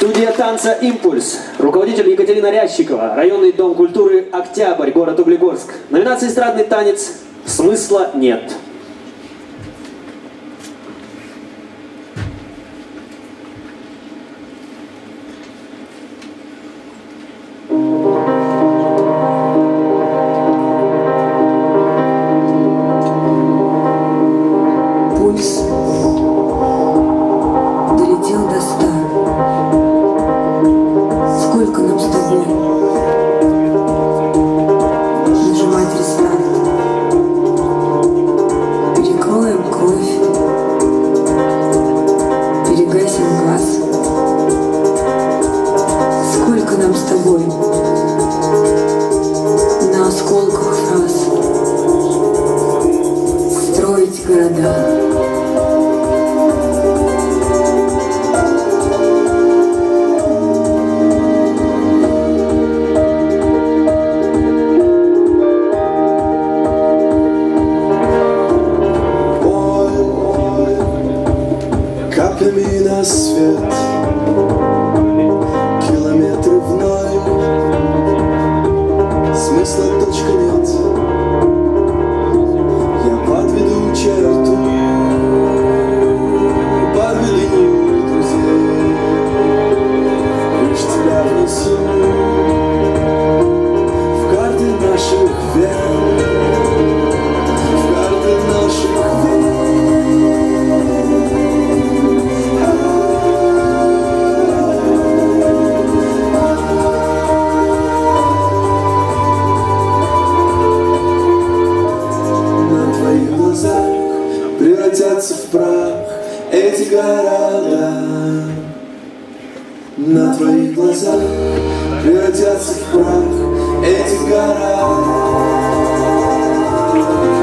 Студия танца «Импульс». Руководитель Екатерина Рящикова. Районный дом культуры «Октябрь», город Углегорск. Номинация «Эстрадный танец». Смысла нет. Пульс долетел до 100. Сколько нам с тобой нажимать рестарт? Перекроем кровь, перегасим газ. Сколько нам с тобой на осколках фраз строить города? Каплями на свет, километры в ноль, смысла точка нет. Я подведу черту, подвели друзей, лишь тебя внесу в карты наших вен, в карты наших вен. Превратятся в прах эти города. На твоих глазах превратятся в прах эти города.